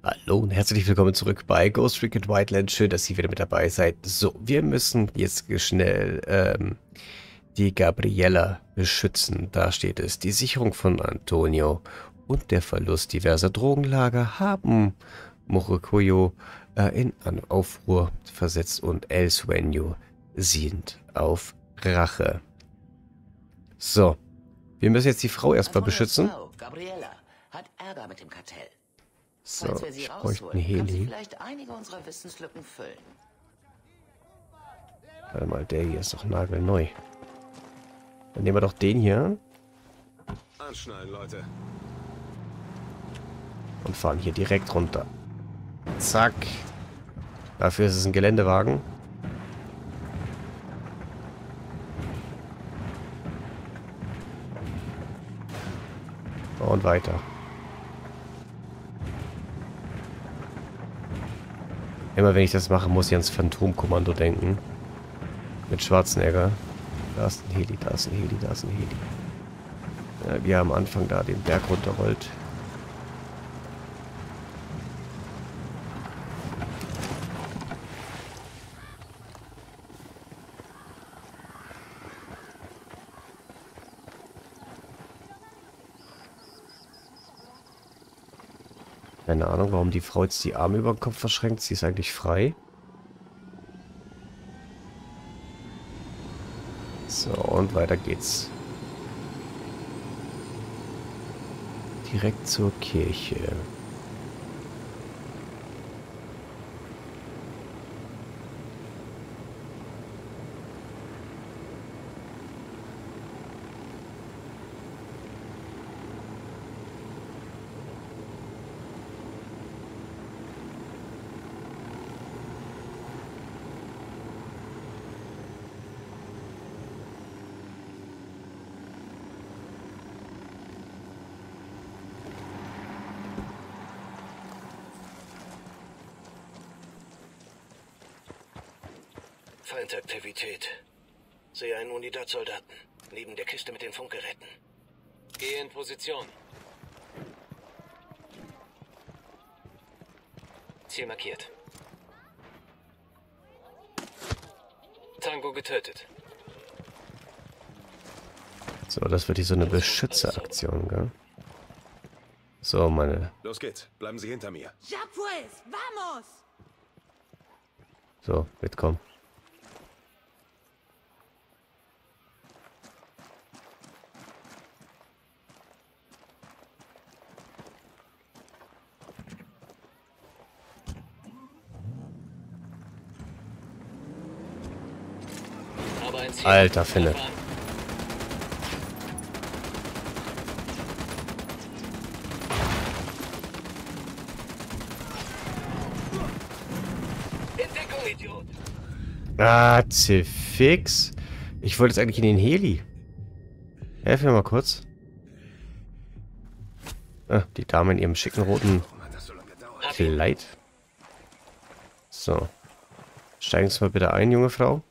Hallo und herzlich willkommen zurück bei Ghost Recon Wildlands. Schön, dass ihr wieder mit dabei seid. So, wir müssen jetzt schnell die Gabriella beschützen. Da steht es. Die Sicherung von Antonio und der Verlust diverser Drogenlager haben Morokoyo in Aufruhr versetzt und El Sueño sind auf Rache. So, wir müssen jetzt die Frau erstmal Antonios beschützen. Frau, Gabriella, hat Ärger mit dem Kartell. So, Falls wir sie ich bräuchte einen rausholen, kann sie Heli. vielleicht einige unserer Wissenslücken füllen. Warte mal, der hier ist doch nagelneu. Dann nehmen wir doch den hier Anschnallen, Leute. und fahren hier direkt runter. Zack. Dafür ist es ein Geländewagen. Und weiter. Immer wenn ich das mache, muss ich ans Phantomkommando denken. Mit Schwarzenegger. Da ist ein Heli, da ist ein Heli, da ist ein Heli. Ja, wie er am Anfang da den Berg runterrollt. Keine Ahnung, warum die Frau jetzt die Arme über den Kopf verschränkt. Sie ist eigentlich frei. So, und weiter geht's. Direkt zur Kirche. Feindaktivität. Sehe einen Unidad-Soldaten. Neben der Kiste mit den Funkgeräten. Gehe in Position. Ziel markiert. Tango getötet. So, das wird hier so eine Beschützeraktion, gell? So, meine. Los geht's. Bleiben Sie hinter mir. ¡Ya pues! ¡Vamos! So, mitkommen. Aber ein Ziel. Alter Finne. Entdeckung, Idiot. Ah, Fix. Ich wollte jetzt eigentlich in den Heli. Helf mir mal kurz. Ah, die Dame in ihrem schicken roten Warum hat das so lange gedauert? Kleid. So. Steigen Sie mal bitte ein, junge Frau.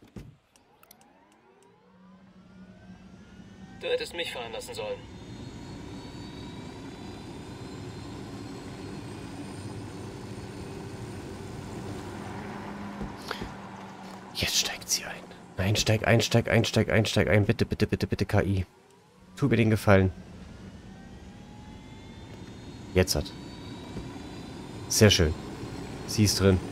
Du hättest mich fahren lassen sollen. Jetzt steigt sie ein. Nein, steig ein, steig ein, steig ein, steig ein. Bitte, bitte, bitte, bitte, KI. Tu mir den Gefallen. Jetzt hat. Sehr schön. Sie ist drin.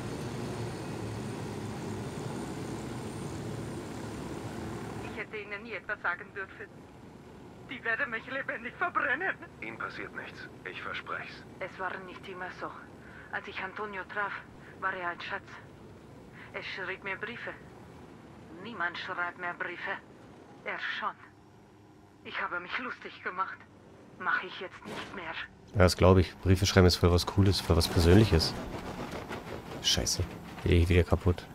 Ich hätte Ihnen nie etwas sagen dürfen. Die werden mich lebendig verbrennen. Ihnen passiert nichts. Ich versprech's. Es war nicht immer so. Als ich Antonio traf, war er ein Schatz. Er schrieb mir Briefe. Niemand schreibt mehr Briefe. Er schon. Ich habe mich lustig gemacht. Mache ich jetzt nicht mehr. Ja, das glaube ich. Briefe schreiben ist voll was Cooles, voll was Persönliches. Scheiße. Bin ich wieder kaputt.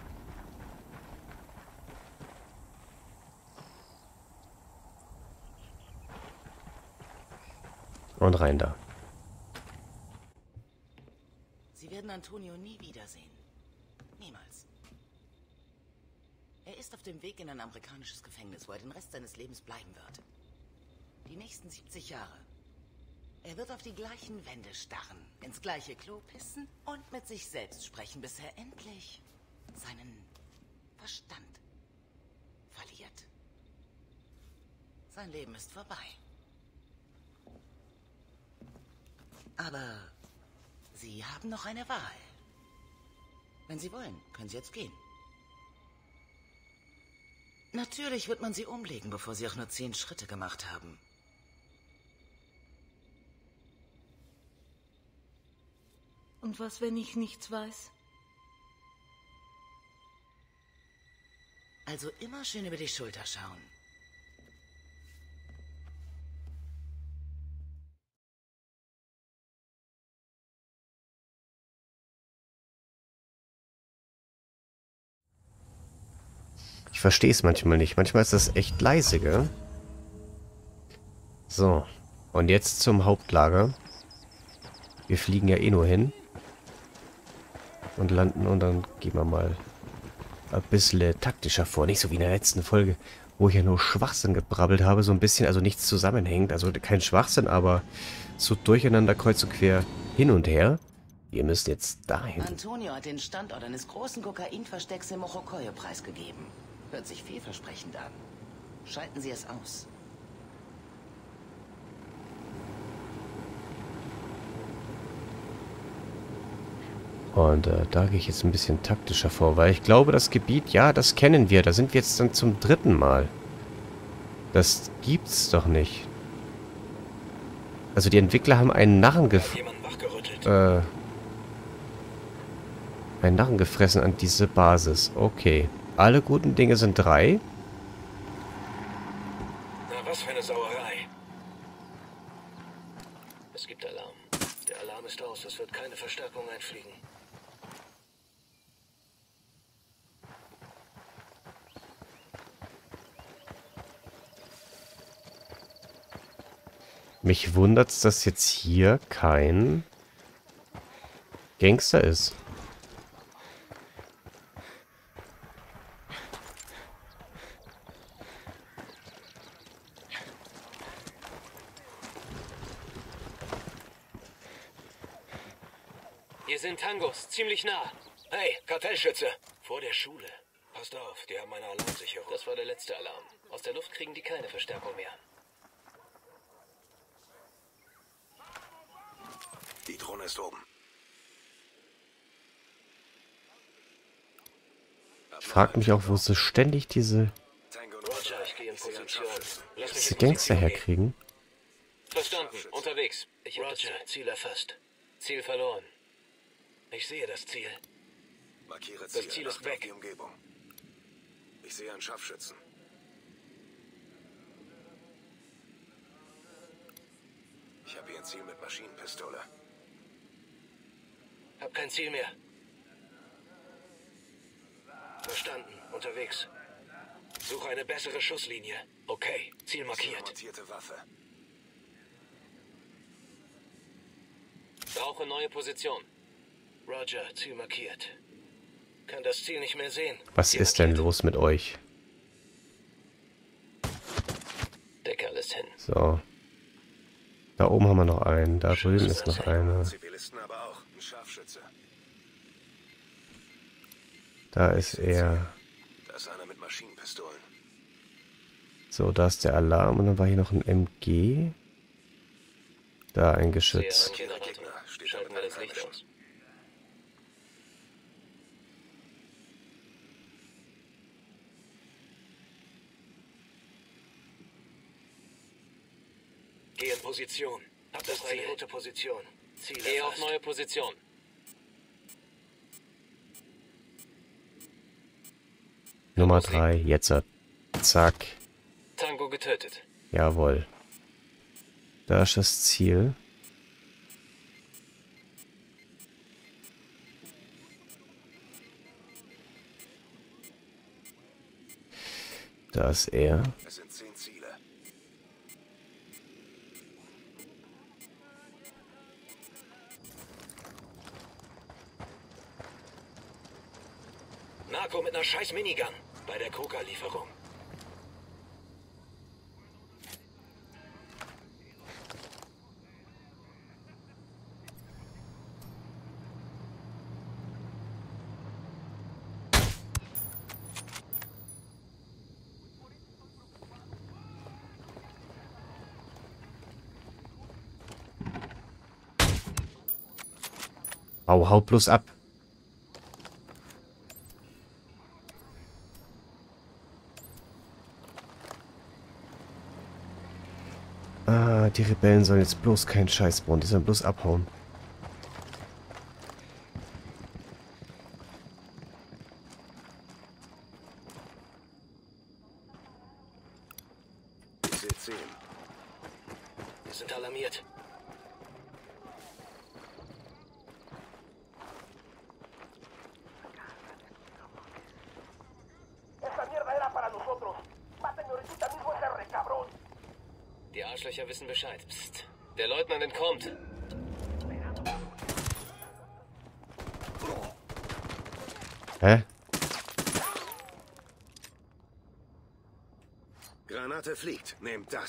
Und rein da. Sie werden Antonio nie wiedersehen. Niemals. Er ist auf dem Weg in ein amerikanisches Gefängnis, wo er den Rest seines Lebens bleiben wird. Die nächsten 70 Jahre. Er wird auf die gleichen Wände starren, ins gleiche Klo pissen und mit sich selbst sprechen, bis er endlich seinen Verstand verliert. Sein Leben ist vorbei. Aber Sie haben noch eine Wahl. Wenn Sie wollen, können Sie jetzt gehen. Natürlich wird man Sie umlegen, bevor Sie auch nur 10 Schritte gemacht haben. Und was, wenn ich nichts weiß? Also immer schön über die Schulter schauen. Ich verstehe es manchmal nicht. Manchmal ist das echt leise, gell? So. Und jetzt zum Hauptlager. Wir fliegen ja eh nur hin. Und landen und dann gehen wir mal ein bisschen taktischer vor. Nicht so wie in der letzten Folge, wo ich ja nur Schwachsinn gebrabbelt habe. So ein bisschen, also nichts zusammenhängt. Also kein Schwachsinn, aber so durcheinander kreuz und quer hin und her. Wir müssen jetzt dahin. Antonio hat den Standort eines großen Kokainverstecks im Mochokoyo preisgegeben. Hört sich vielversprechend an. Schalten Sie es aus. Und da gehe ich jetzt ein bisschen taktischer vor, weil ich glaube, das Gebiet, ja, das kennen wir. Da sind wir jetzt dann zum 3. Mal. Das gibt's doch nicht. Also die Entwickler haben einen Narren gefressen an diese Basis. Okay. Alle guten Dinge sind 3. Na, was für eine Sauerei. Es gibt Alarm. Der Alarm ist aus. Es wird keine Verstärkung einfliegen. Mich wundert's, dass jetzt hier kein Gangster ist. Hier sind Tangos, ziemlich nah. Hey, Kartellschütze. Vor der Schule. Passt auf, die haben eine Alarmsicherung. Das war der letzte Alarm. Aus der Luft kriegen die keine Verstärkung mehr. Die Drohne ist oben. Ich frage mich auch, wo sie ständig diese Roger, ich gehe in Position. Lass mich diese in Gangster Position gehen. herkriegen. Verstanden, unterwegs. Roger, Ziel erfasst. Ziel verloren. Ich sehe das Ziel. Markiere Das Ziel ist Achte auf weg. die Umgebung. Ich sehe einen Scharfschützen. Ich habe hier ein Ziel mit Maschinenpistole. Hab kein Ziel mehr. Verstanden, unterwegs. Suche eine bessere Schusslinie. Okay, Ziel markiert. Montierte Waffe. Brauche neue Position. Roger, Ziel markiert. Kann das Ziel nicht mehr sehen. Was Ziel ist denn markiert. los mit euch? Deck alles hin. So. Da oben haben wir noch einen. Da drüben ist noch einer. Zivilisten aber auch. Ein Scharfschütze. Da ist er. Da ist einer mit Maschinenpistolen. So, da ist der Alarm. Und dann war hier noch ein MG. Da ein Geschütz. Sehr Gegner Generator. steht Schalten wir da mit das einem Licht aus. Geh in Position. Hab das Ziel. Eine gute Position. Ziel Geh auf neue Position. Nummer 3. Jetzt. Zack. Tango getötet. Jawohl. Da ist das Ziel. Da ist er. Es sind 10 Ziele. Narco mit einer scheiß Minigun. Bei der Coca-Lieferung. Hau bloß ab. Ah, die Rebellen sollen jetzt bloß keinen Scheiß bauen. Die sollen bloß abhauen. Ich sehe 10. Wir sind alarmiert. Die Arschlöcher wissen Bescheid. Psst. Der Leutnant entkommt. Hä? Granate fliegt. Nehmt das.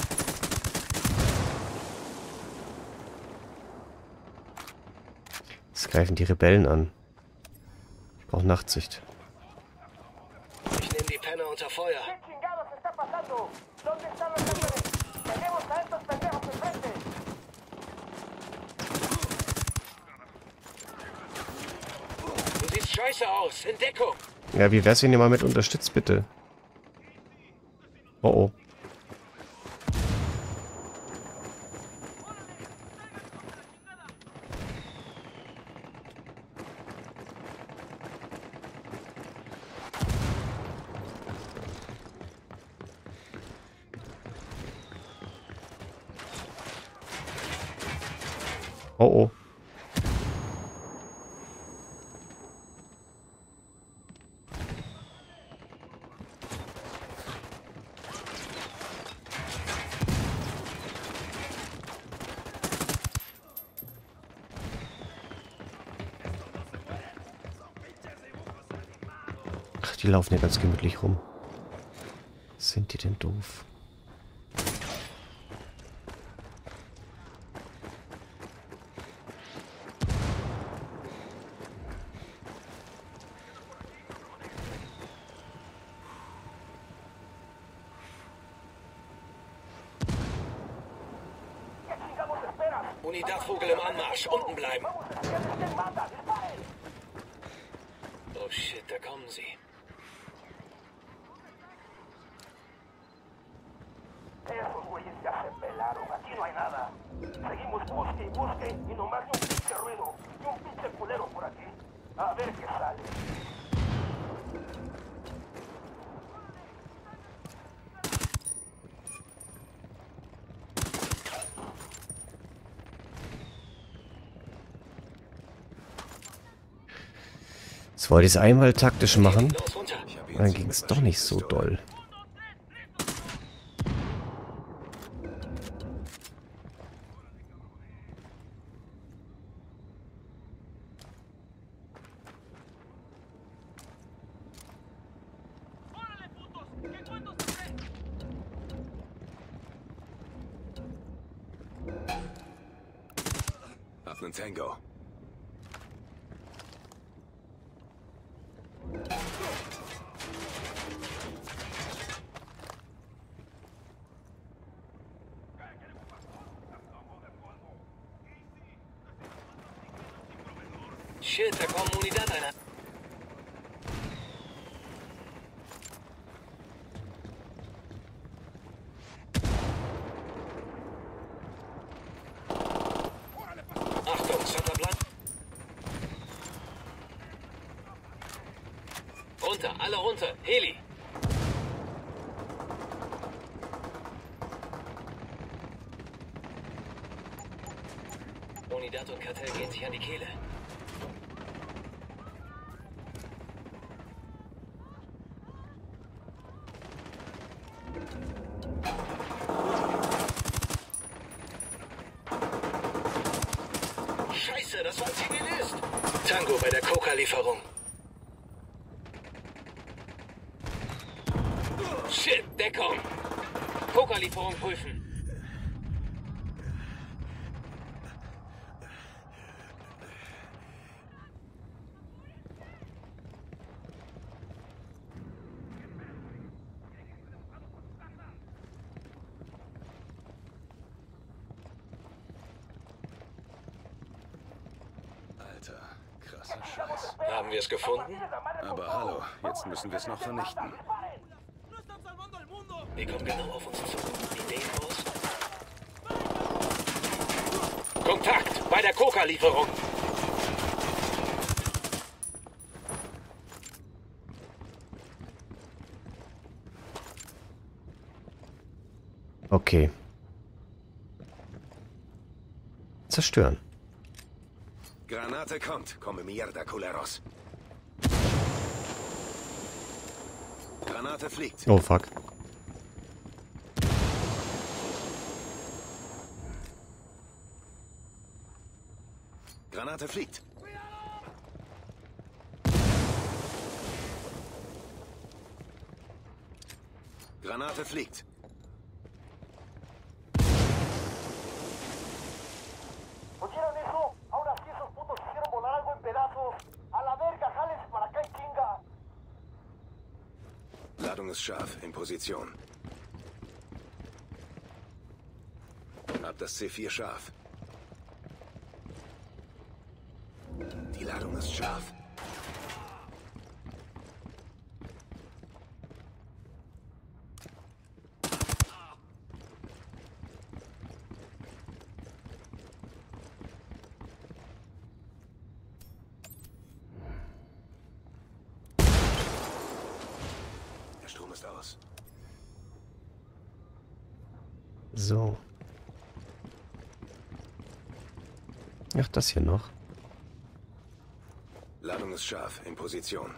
Jetzt greifen die Rebellen an. Ich brauche Nachtsicht. Ich nehme die Penner unter Feuer. Du siehst scheiße aus. In Deckung. Ja, wie wär's, wenn ihr mal mit unterstützt, bitte? Oh oh. Oh oh. Ach, die laufen ja ganz gemütlich rum. Sind die denn doof? Unidad-Vogel im Anmarsch. Unten bleiben. Oh shit, da kommen sie. Esos güeyes ya se pelaron, aquí no hay nada. Seguimos busque y busque y nomás ni un pinche ruido, ni un pinche culero por aquí. A ver qué sale. Jetzt wollte ich es einmal taktisch machen. Los, runter. Ich habe Und dann ging es doch nicht so doll. Hab nen Tango. Shit, da kommen Unidad einer. Achtung, Santa bleibt. Runter, alle runter. Heli. Unidad und Kartell gehen sich an die Kehle. Scheiße, das war Zivilist. Tango bei der Coca-Lieferung. Shit, Deckung. Coca-Lieferung prüfen. Krasser Scheiß. Haben wir es gefunden? Aber hallo, jetzt müssen wir es noch vernichten. Die kommen genau auf uns zu. Ideen los? Kontakt bei der Coca-Lieferung. Okay. Zerstören. Granate kommt. Come mierda, culeros. Granate fliegt. Oh, fuck. Granate fliegt. Granate fliegt. ¿Oyeron eso? Ahora sí esos putos hicieron volar algo en pedazos. A la verga, jálense para acá y chinga. Ladung ist scharf. In Position. Hab das C4 scharf. Die Ladung ist scharf. Der Strom ist aus. So. Ach, das hier noch. Ladung ist scharf. In Position.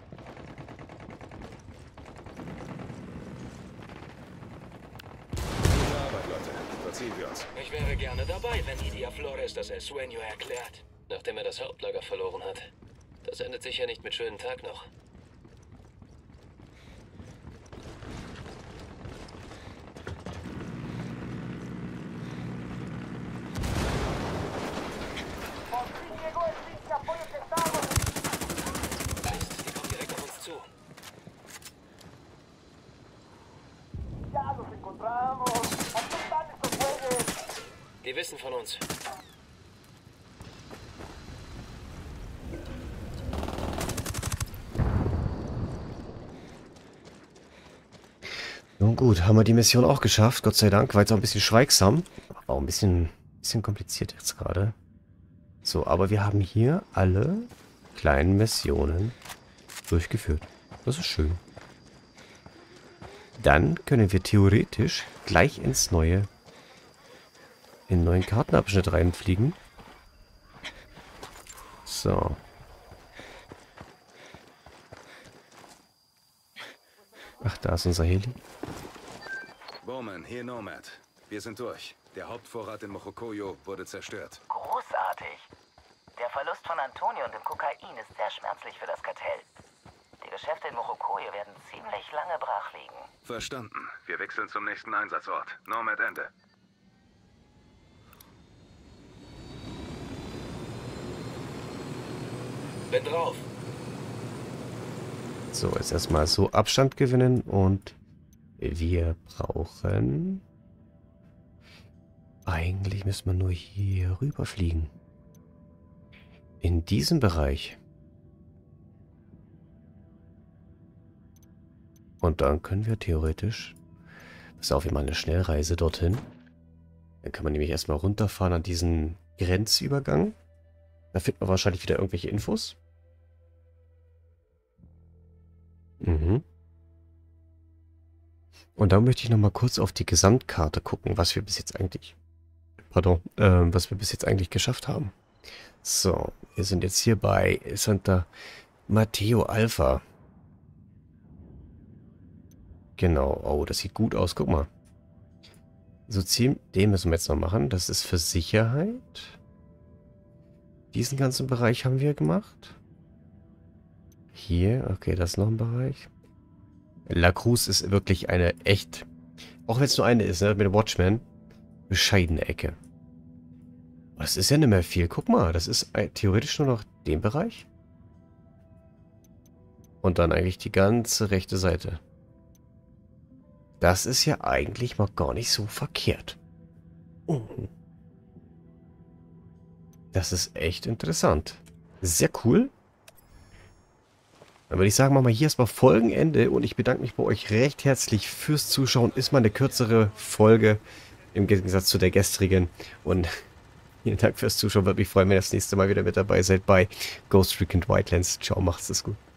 Gute Arbeit, Leute. Verziehen wir uns. Ich wäre gerne dabei, wenn Idia Flores das El Sueño erklärt. Nachdem er das Hauptlager verloren hat. Das endet sicher nicht mit schönen Tag noch. Por fin llegó el pinche apoyo que estábamos. Mist, die kommen direkt auf uns zu. Ya los encontramos. Aquí están estos güeyes. Die wissen von uns. Nun gut, haben wir die Mission auch geschafft. Gott sei Dank, war jetzt auch ein bisschen schweigsam. War auch ein bisschen kompliziert jetzt gerade. So, aber wir haben hier alle kleinen Missionen durchgeführt. Das ist schön. Dann können wir theoretisch gleich in den neuen Kartenabschnitt reinfliegen. So. Ach, da ist unser Heli. Bowman, hier Nomad. Wir sind durch. Der Hauptvorrat in Mojocoyo wurde zerstört. Großartig. Der Verlust von Antonio und dem Kokain ist sehr schmerzlich für das Kartell. Die Geschäfte in Mojocoyo werden ziemlich lange brach liegen. Verstanden. Wir wechseln zum nächsten Einsatzort. Nomad Ende. Bin drauf. So, jetzt erstmal so Abstand gewinnen und wir brauchen... Eigentlich müssen wir nur hier rüber fliegen. In diesem Bereich. Und dann können wir theoretisch... Pass auf, wir machen eine Schnellreise dorthin. Dann kann man nämlich erstmal runterfahren an diesen Grenzübergang. Da findet man wahrscheinlich wieder irgendwelche Infos. Mhm. Und dann möchte ich nochmal kurz auf die Gesamtkarte gucken, was wir bis jetzt eigentlich... was wir bis jetzt eigentlich geschafft haben. So, wir sind jetzt hier bei Santa Mateo Alpha. Genau, oh, das sieht gut aus, guck mal. So, den müssen wir jetzt noch machen. Das ist für Sicherheit. Diesen ganzen Bereich haben wir gemacht. Hier, okay, das ist noch ein Bereich. La Cruz ist wirklich eine echt, auch wenn es nur eine ist, ne, mit dem Watchman, bescheidene Ecke. Das ist ja nicht mehr viel. Guck mal, das ist theoretisch nur noch den Bereich. Und dann eigentlich die ganze rechte Seite. Das ist ja eigentlich mal gar nicht so verkehrt. Das ist echt interessant. Sehr cool. Dann würde ich sagen, machen wir hier erstmal Folgenende und ich bedanke mich bei euch recht herzlich fürs Zuschauen. Ist mal eine kürzere Folge im Gegensatz zu der gestrigen. Und vielen Dank fürs Zuschauen. Würde mich freuen, wenn ihr das nächste Mal wieder mit dabei seid bei Ghost Recon Wildlands. Ciao, macht's es gut.